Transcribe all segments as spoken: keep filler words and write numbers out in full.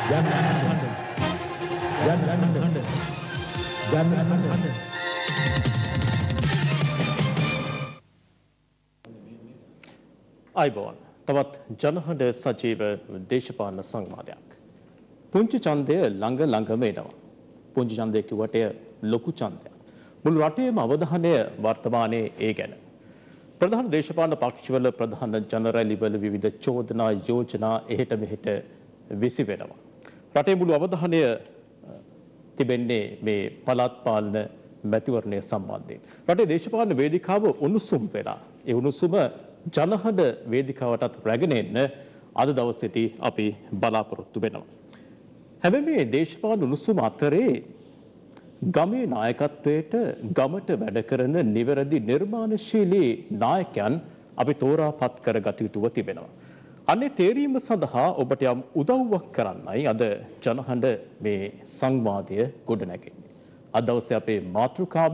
Jana Hada. Jana Hada. Jana Hada. අයිබෝන් තවත් ජනහඬ සජීව දේශපාලන සංවාදයක්. පුංචි ඡන්දය ළඟ ළඟම එනවා. පුංචි ඡන්දය කිව්වට ලොකු ඡන්දයක්. මුළු රටේම අවධානය වර්තමානයේ ඒ ගැන. ප්‍රධාන දේශපාලන පක්ෂවල ප්‍රධාන ජනරැලිවල විවිධ චෝදනා යෝජනා එහෙට මෙහෙට විසි වෙනවා. රටේ මුළු අවධානය තිබෙන්නේ මේ පළාත් පාලන මැතිවරණය සම්බන්ධයෙන්. රටේ දේශපාලන වේදිකාව උණුසුම් වෙලා. ඒ උණුසුම ජනහඬ වේදිකාවටත් රැගෙන එන්න අද දවසේදී අපි බලාපොරොත්තු වෙනවා. හැබැයි මේ දේශපාලන උණුසුම අතරේ ගමේ නායකත්වයට ගමට වැඩ කරන නිවැරදි නිර්මාණශීලී නායකයන් අපි තෝරාපත් කරගත යුතුව තිබෙනවා. අනේ තේරීම සඳහා ඔබට යම් උදව්වක් කරන්නයි අද ජනහඬ මේ සංවාදය ගොඩනැගෙන්නේ. අද දවසේ අපේ මාතෘකාව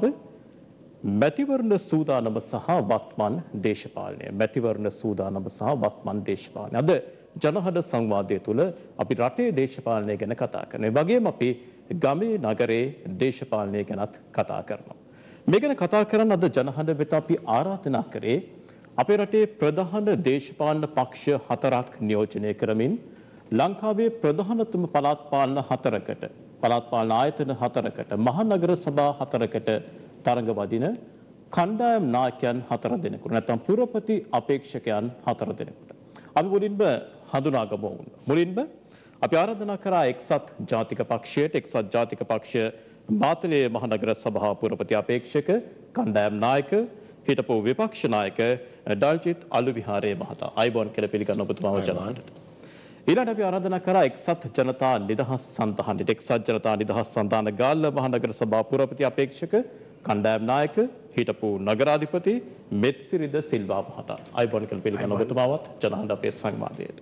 මැතිවරණ සූදානම සහ වත්මන් දේශපාලනය. මැතිවරණ සූදානම සහ වත්මන් දේශපාලනය. අද ජනහඬ සංවාදය තුළ අපි රටේ දේශපාලනය ගැන කතා කරනවා. ඒ වගේම අපි ගමේ නගරේ දේශපාලනය ගැනත් කතා කරනවා. මේ ගැන කතා කරන්න අද ජනහඬ වෙත අපි ආරාධනා කරේ අපේ රටේ ප්‍රධාන දේශපාලන පක්ෂ හතරක් නියෝජනය කරමින් ලංකාවේ ප්‍රධානතම පළාත් පාලන හතරකට, පළාත් පාලන ආයතන හතරකට, මහනගර සභා හතරකට තරඟ වදින කණ්ඩායම් නායකයන් හතර දෙනෙකුට නැත්නම් පුරපති අපේක්ෂකයන් හතර දෙනෙකුට අපි මුලින්ම හඳුනාගමු. මුලින්ම අපි ආරාධනා කරා එක්සත් ජාතික පක්ෂයට. එක්සත් ජාතික පක්ෂ මාතලේ මහනගර සභා පුරපති අපේක්ෂක කණ්ඩායම් නායක හිටපු විපක්ෂ නායක ඩල්ජිත් අලුවිහාරේ මහතා. අයිබෝන් කියලා පිළිගන්න ඔබතුමාව ජනහඬට. ඊළඟට අපි ආරාධනා කරා එක්සත් ජනතා නිදහස් සන්ධානයට. එක්සත් ජනතා නිදහස් සන්ධාන ගාල්ල මහනගර සභා පුරපති අපේක්ෂක කණ්ඩායම් නායක හිටපු නගරාධිපති මෙත්සිරිද සිල්වා මහතා. අයිබෝන් කියලා පිළිගන්න ඔබතුමාවත් ජනහඬ අපේ සංවාදයට.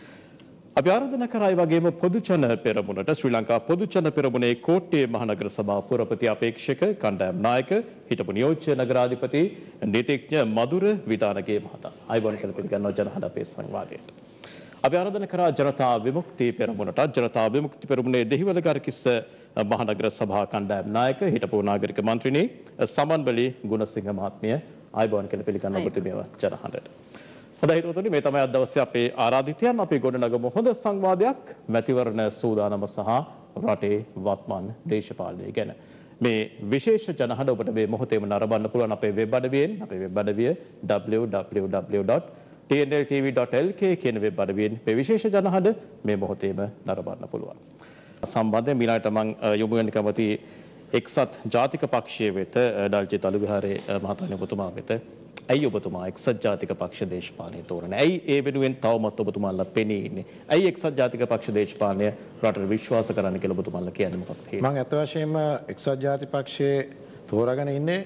අපි ආරාධනා කරා ඒ වගේම පොදු ජන පෙරමුණට ශ්‍රී ලංකා පොදු ජන පෙරමුණේ කෝට්ටේ මහනගර සභා පුරපති අපේක්ෂක කණ්ඩායම් නායක හිටපු නියෝජ්‍ය නගරාධිපති නීතිඥ මధుර විදානගේ මහතා. අයිබෝන් කියලා පිළිගන්නවා ජනහඬ අපේ සංවාදයට. අපි ආරාධනා කරා ජනතා විමුක්ති පෙරමුණට. ජනතා විමුක්ති පෙරමුණේ දෙහිවල ගරකිස්ස මහනගර සභා කණ්ඩායම් නායක හිටපු නාගරික මන්ත්‍රීනි සමන්බලි ගුණසිංහ මහත්මිය. අයිබෝන් කියලා පිළිගන්න ඔබතුමියව ජනහඬට. හොඳයි හිතවතුනි, මේ තමයි අද දවසේ අපේ ආරාධිතයන්. අපි ගොඩනගමු හොඳ සංවාදයක් මැතිවරණ සූදානම සහ රටේ වත්මන් දේශපාලනය ගැන. මේ විශේෂ ජනහඬ ඔබට මේ මොහොතේම නරඹන්න පුළුවන් අපේ වෙබ් අඩවියෙන්. අපේ වෙබ් අඩවිය w w w dot t n l t v dot l k කියන වෙබ් අඩවියෙන් මේ විශේෂ ජනහඬ මේ මොහොතේම නරඹන්න පුළුවන්. සම්බන්ධයෙන් මීළඟට මම යොමු වෙන්න කැමති එක්සත් ජාතික පක්ෂයේ වෙත ඩල්ජිත් අලුවිහාරේ මහතාණන් ඔබතුමා වෙත. ඇයි ඔබතුමා එක්සත් ජාතික පක්ෂ දේශපාලනය තෝරන්නේ? ඇයි ඒ වෙනුවෙන් තවමත් ඔබතුමාලා පෙනී ඉන්නේ? ඇයි එක්සත් ජාතික පක්ෂ දේශපාලනය රටට විශ්වාස කරන්න කියලා ඔබතුමාලා කියන්නේ මොකක්ද? මම අත වශයෙන්ම එක්සත් ජාතික පක්ෂයේ තෝරාගෙන ඉන්නේ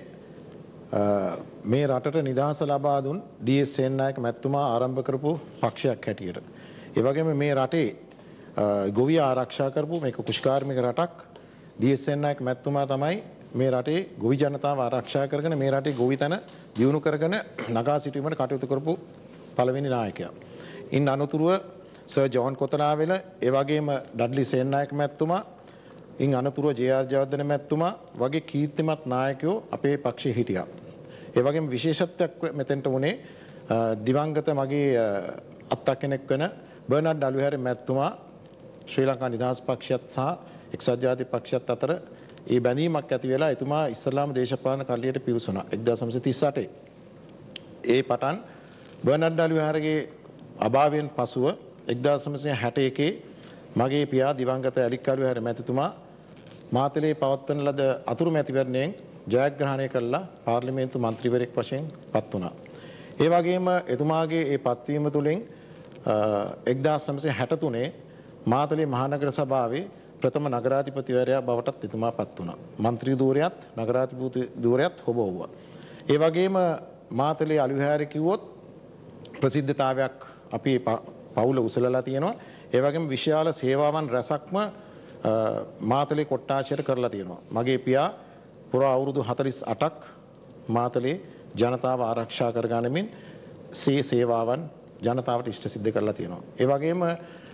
මේ රටට නිදහස ලබා දුන් ඩී එස් සේනානායක මැතිතුමා ආරම්භ කරපු පක්ෂයක් හැටියට. ඒ වගේම මේ රටේ ගොවියා ආරක්ෂා කරපු මේක කුෂ්කාර්මික රටක් ඩී එස් සේනානායක මැතිතුමා තමයි මේ රටේ ගොවි ජනතාව ආරක්ෂා කරගෙන මේ රටේ ගොවිතැන දියුණු කරගෙන නගා සිටීමට කටයුතු කරපු පළවෙනි නායකයා. ඉන් අනතුරුව සර් ජෝන් කොතනාවෙල, ඒ වගේම ඩඩ්ලි සේනානායක මැතිතුමා, ඉන් අනතුරුව ජේ ආර් ජයවර්ධන මැතිතුමා වගේ කීර්තිමත් නායකයෝ අපේ පක්ෂයේ හිටියා. ඒ වගේම විශේෂත්වයක් මෙතෙන්ට වුණේ දිවංගත මගේ අත්තා කෙනෙක් වෙන බර්නඩ් අලුවිහාරේ මැතිතුමා ශ්‍රී ලංකා නිදහස් පක්ෂයත් සහ එක්සත් ජාතික පක්ෂයත් අතර ඒ බැඳීමක් ඇති වෙලා එතුමා ඉස්ලාම දේශපාලන කල්ලියට පිවිසුණා එක්දාස් නවසිය තිස් අටේ. ඒ පටන් බර්නඩ් අලුවිහාරගේ අභාවයෙන් පසුව එක්දාස් නවසිය හැට එකේ මගේ පියා දිවංගත ඇලික් අලුවිහාර මැතිතුමා මාතලේ පවත්වන ලද අතුරු මැතිවරණයෙන් ජයග්‍රහණය කළා පාර්ලිමේන්තු මන්ත්‍රීවරයෙක් වශයෙන් පත් වුණා. ඒ වගේම එතුමාගේ ඒ පත්වීම තුළින් එක්දාස් නවසිය හැට තුනේ මාතලේ මහනගර සභාවේ ප්‍රථම නගරාධිපතිවරයා බවටත් එතුමා පත් වුණා. මන්ත්‍රී ධූරයත් නගරාධිපති ධූරයත් හොබවුවා. ඒ වගේම මාතලේ අලුවිහාරේ කිව්වොත් ප්‍රසිද්ධතාවයක් අපි පවුල උසලලා තියෙනවා. ඒ වගේම විශාල සේවාවන් රැසක්ම මාතලේ කොට්ටාශයට කරලා තියෙනවා. මගේ පියා පුරා අවුරුදු හතළිස් අටක් මාතලේ ජනතාව ආරක්ෂා කරගනිමින් සේ සේවාවන් ජනතාවට ඉෂ්ට සිද්ධ කරලා තියෙනවා. ඒ වගේම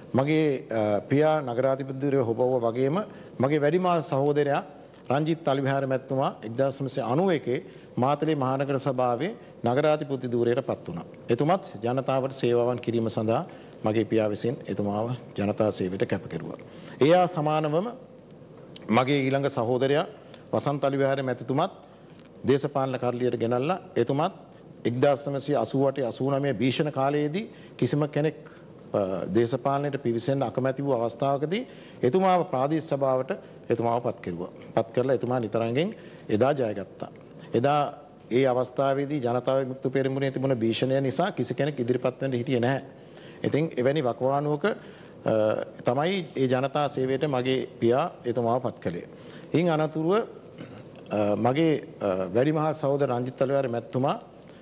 මගේ පියා නගරාධිපතිවරයා හොබව වගේම මගේ වැඩිමහල් සහෝදරයා රංජිත් අලුවිහාර මැතිතුමා එක්දාස් නවසිය අනූ එකේ මාතලේ මහනගර සභාවේ නගරාධිපති ධූරයට පත් වුණා. එතුමත් ජනතාවට සේවාවන් කිරීම සඳහා මගේ පියා විසින් එතුමාව ජනතා සේවයට කැප කෙරුවා. ඒ හා සමානවම මගේ ඊළඟ සහෝදරයා වසන්ත අලුවිහාර මැතිතුමත් දේශපාලන කරලියට ගෙනල්ලා එතුමත් එක්දාස් නවසිය අසූ අට අසූ නවය භීෂණ කාලයේදී කිසිම කෙනෙක් දේශපාලනයට පිවිසෙන්න අකමැති වූ අවස්ථාවකදී එතුමාව ප්‍රාදේශ සභාවට එතුමාව පත් කෙරුවා. පත් කරලා එතුමා නිතරංගෙන් එදා ජයගත්තා. එදා ඒ අවස්ථාවේදී ජනතා විමුක්ති පෙරමුණේ තිබුණ භීෂණය නිසා කිසි කෙනෙක් ඉදිරිපත් වෙන්න හිටියේ නැහැ. ඉතින් එවැනි වකවානුවක තමයි ඒ ජනතා සේවයට මගේ පියා එතුමාව පත් කළේ. ඉන් අනතුරුව මගේ වැඩිමහල් සහෝදර රංජිත් අලුවිහාර මැතිතුමා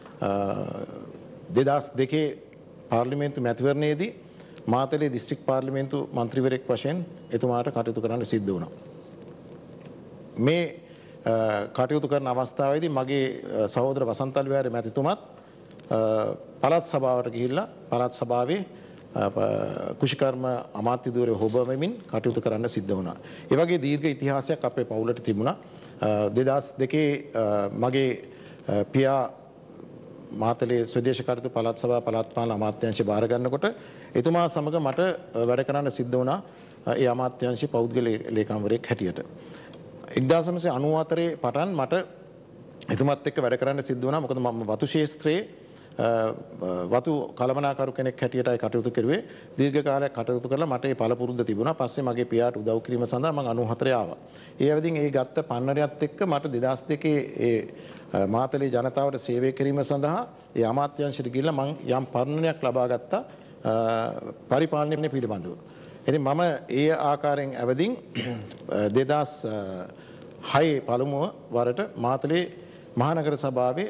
දෙදහස් දෙකේ පාර්ලිමේන්තු මැතිවරණයේදී මාතලේ දිස්ත්‍රික් පාර්ලිමේන්තු මන්ත්‍රීවරයෙක් වශයෙන් එතුමාට කටයුතු කරන්න සිද්ධ වුණා. මේ කටයුතු කරන අවස්ථාවේදී මගේ සහෝදර වසන්ත අලුවිහාර මැතිතුමත් පළාත් සභාවට ගිහිල්ලා පළාත් සභාවේ කුෂිකර්ම අමාත්‍ය ධූරය හොබවමින් කටයුතු කරන්න සිද්ධ වුණා. ඒ වගේ දීර්ඝ ඉතිහාසයක් අපේ පවුලට තිබුණා. දෙදහස් දෙකේ මගේ පියා මාතලේ ස්වදේශ කටයුතු පළාත් සභාව පළාත් පාලන අමාත්‍යාංශය බාර ගන්නකොට එතුමා සමග මට වැඩ කරන්න සිද්ධ වුණා ඒ අමාත්‍යාංශයේ පෞද්ගලික ලේකම්වරයෙක් හැටියට. එක්දාස් නවසිය අනූ හතරේ පටන් මට එතුමත් එක්ක වැඩ කරන්න සිද්ධ වුණා. මොකද මම වතු ශාස්ත්‍රයේ වතු කළමනාකරු කෙනෙක් හැටියටයි කටයුතු කරුවේ. දීර්ඝ කාලයක් කටයුතු කරලා මට ඒ පළපුරුද්ද තිබුණා. පස්සේ මගේ පියාට උදව් කිරීම සඳහා මම අනූ හතරේ ආවා. ඒ අවදින් ඒ ගත්ත පන්නරයත් එක්ක මට දෙදහස් දෙකේ ඒ මාතලේ ජනතාවට සේවය කිරීම සඳහා ඒ අමාත්‍යාංශයට ගිහිල්ලා මම යම් පන්නරයක් ලබා ගත්තා පරිපාලනය පිළිබඳව. ඉතින් මම ඒ ආකාරයෙන් අවදින් දෙදහස් හයේ පළමුව වරට මාතලේ මහනගර සභාවේ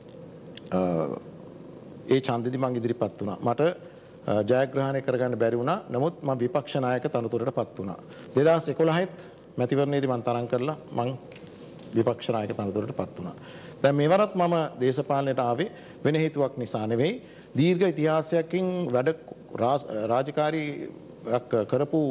ඒ ඡන්දෙදි මම ඉදිරිපත් වුණා. මට ජයග්‍රහණය කරගන්න බැරි වුණා. නමුත් මම විපක්ෂ නායක තනතුරට පත් වුණා. දෙදහස් එකොළහත් මැතිවරණයේදී මම තරඟ කරලා මම විපක්ෂ නායක තනතුරට පත් වුණා. දැන් මේවරත් මම දේශපාලනයට ආවේ වෙන හේතුවක් නිසා නෙවෙයි. දීර්ඝ ඉතිහාසයකින් වැඩ රාජකාරියක් කරපු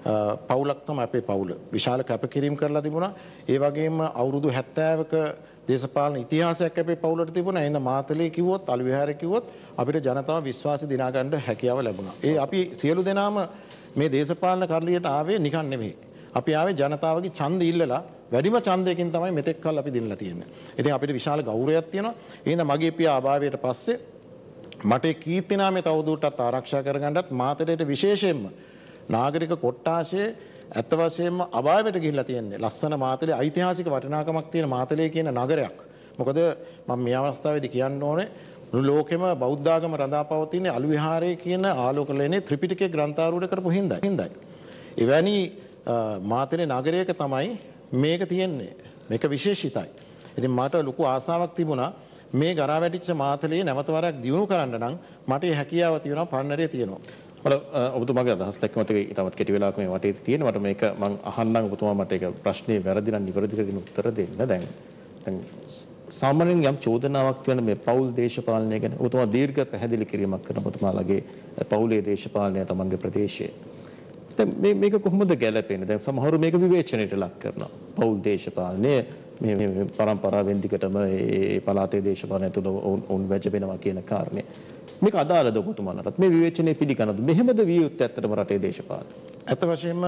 පවුලක් තමයි අපේ පවුල. විශාල කැපකිරීම කරලා තිබුණා. ඒ වගේම අවුරුදු හැත්තෑවක දේශපාලන ඉතිහාසයක් අපේ පවුලට තිබුණා. එහෙනම් මාතලේ කිව්වොත් අලුවිහාර කිව්වොත් අපිට ජනතාව විශ්වාසය දිනා ගන්න හැකියාව ලැබුණා. ඒ අපි සියලු දෙනාම මේ දේශපාලන කරලියට ආවේ නිකන් නෙවෙයි. අපි ආවේ ජනතාවගේ ඡන්ද ඉල්ලලා වැඩිම ඡන්දයකින් තමයි මෙතෙක් කල් අපි දිනලා තියෙන්නේ. ඉතින් අපිට විශාල ගෞරවයක් තියෙනවා. එහෙනම් මගේ පියා අභාවයට පස්සේ මට කීර්ති නාමය තවදුරටත් ආරක්ෂා කරගන්නත් මාතලේට විශේෂයෙන්ම නාගරික කොට්ටාශයේ ඇත්ත වශයෙන්ම අභාවයට ගිහිල්ලා තියෙන්නේ. ලස්සන මාතලේ ඓතිහාසික වටිනාකමක් තියෙන මාතලේ කියන නගරයක්. මොකද මම මේ අවස්ථාවේදී කියන්න ඕනේ මුළු ලෝකෙම බෞද්ධ ආගම රඳාපවතින අලුවිහාරයේ කියන ආලෝකලයනේ ත්‍රිපිටකයේ ග්‍රන්ථාරූඪ කරපු හින්දායි. හින්දායි. එවැනි මාතලේ නගරයක තමයි මේක තියෙන්නේ. මේක විශේෂිතයි. ඉතින් මට ලොකු ආසාවක් තිබුණා මේ ගරා වැටිච්ච මාතලේ නැවත වරක් දියුණු කරන්න නම් මට හැකියාව තියෙනවා පන්නරේ තියෙනවා. මට ඔබතුමාගේ අදහස් දැක්කම මට ඊටමත් කෙටි වෙලාවක මේ වටේ තියෙන මට මේක මම අහන්නම් ඔබතුමා මට ඒක ප්‍රශ්නේ වැරදි නම් නිවැරදි කරගෙන උත්තර දෙන්න. දැන් දැන් සාමාන්‍යයෙන් යම් චෝදනාවක් තියෙන මේ පෞල් දේශපාලනය ගැන ඔබතුමා දීර්ඝ පැහැදිලි කිරීමක් කරන ඔබතුමාලගේ පෞලේ දේශපාලනය තමන්ගේ ප්‍රදේශයේ. දැන් මේ මේක කොහොමද ගැලපෙන්නේ? දැන් සමහරව මේක විවේචනයට ලක් කරනවා. පෞල් දේශපාලනය මේ මේ පරම්පරාවෙන් දිගටම මේ පළාතේ දේශපාලනය තුළ උන් වැජබෙනවා කියන කාරණේ. මේක අදාළද ඔබතුමාලට? මේ විවේචනයේ පිළිගන්නද? මෙහෙමද විය යුත්තේ ඇත්තටම රටේ දේශපාලනය? ඇත්ත වශයෙන්ම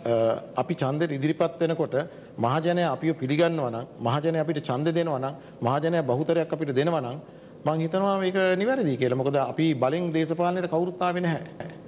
අපි ඡන්දෙට ඉදිරිපත් වෙනකොට මහජනයා අපිව පිළිගන්නවා නම් මහජනයා අපිට ඡන්ද දෙනවා නම් මහජනයා බහුතරයක් අපිට දෙනවා නම් මම හිතනවා මේක නිවැරදි කියලා. මොකද අපි බලෙන් දේශපාලනයට කවුරුත් ආවේ නැහැ.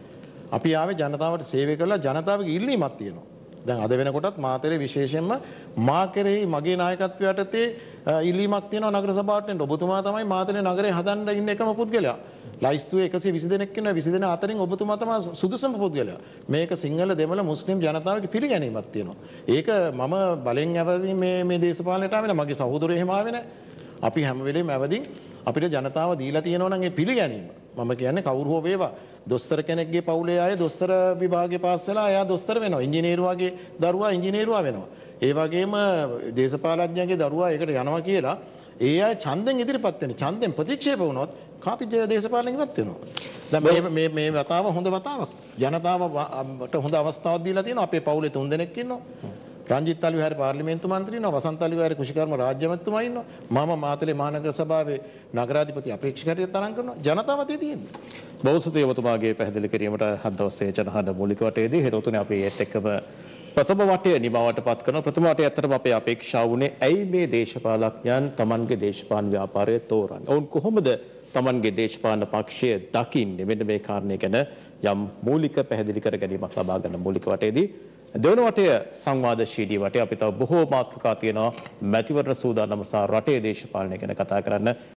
අපි ආවේ ජනතාවට සේවය කරලා ජනතාවගේ ඉල්ලීමක් තියෙනවා. දැන් අද වෙනකොටත් මාතලේ විශේෂයෙන්ම මා කෙරෙහි මගේ නායකත්වය යටතේ ඉල්ලීමක් තියෙනවා නගර සභාවට එන්න. ඔබතුමා තමයි මාතලේ නගරේ හදන්න ඉන්න එකම පුද්ගලයා. ලයිස්තුවේ එකසිය විසි දෙනෙක් ඉන්නවා. විසි දෙනා අතරින් ඔබතුමා තමයි සුදුසුම පුද්ගලයා. මේක සිංහල දෙමළ මුස්ලිම් ජනතාවගේ පිළිගැනීමක් තියෙනවා. ඒක මම බලෙන් ඇවරින් මේ මේ දේශපාලනයට ආවේ නැහැ. මගේ සහෝදරයෝ එහෙම ආවේ නැහැ. අපි හැම වෙලේම ඇවදින් අපිට ජනතාව දීලා තියෙනවා නම් ඒ පිළිගැනීම. මම කියන්නේ කවුරු හෝ වේවා. දොස්තර කෙනෙක්ගේ පවුලේ අය දොස්තර විභාගේ පාස් වෙලා එයා දොස්තර වෙනවා. ඉංජිනේරුවාගේ දරුවා ඉංජිනේරුවා වෙනවා. ඒ වගේම දේශපාලඥයන්ගේ දරුවා ඒකට යනවා කියලා ඒ අය ඡන්දෙන් ඉදිරිපත් වෙන. ඡන්දෙන් ප්‍රතික්ෂේප වුණොත් කාපි දේශපාලනයෙන් ඉවත් වෙනවා. දැන් මේ මේ මේ වතාව හොඳ වතාවක්. ජනතාවට හොඳ අවස්ථාවක් දීලා තියෙනවා. අපේ පවුලේ තුන් දෙනෙක් ඉන්නවා. රංජිත් අලුවිහාර පාර්ලිමේන්තු මන්ත්‍රී ඉන්නවා. වසන්ත අලුවිහාර කුෂිකර්ම රාජ්‍ය මන්ත්‍රීතුමා ඉන්නවා. මම මාතලේ මහනගර සභාවේ නගරාධිපති අපේක්ෂකවරයෙක් තරම් කරනවා. ජනතාව අතේ තියෙන්නේ. බෞද්ධ ඔබතුමාගේ පැහැදිලි කිරීමට හත් දවසේ ජනහඬ මූලික වටේදී හේතුතුනේ අපි ඒත් එක්කම ප්‍රථම වටය නිමවට පත් කරන ප්‍රථම වටය ඇත්තටම අපේ අපේක්ෂාව වුණේ ඇයි මේ දේශපාලඥයන් Tamanගේ දේශපාලන ව්‍යාපාරය තෝරන්නේ? ඔවුන් කොහොමද Tamanගේ දේශපාලන පක්ෂය දකින්නේ? මෙන්න මේ කාරණේ ගැන යම් මූලික පැහැදිලි කර ගැනීමක් ලබා ගන්න මූලික වටේදී දෙවන වටය සංවාදශීලී වටය අපි තව බොහෝ මාතෘකා තියෙනවා මැතිවරණ සූදානම සහ රටේ දේශපාලනය ගැන කතා කරන්න.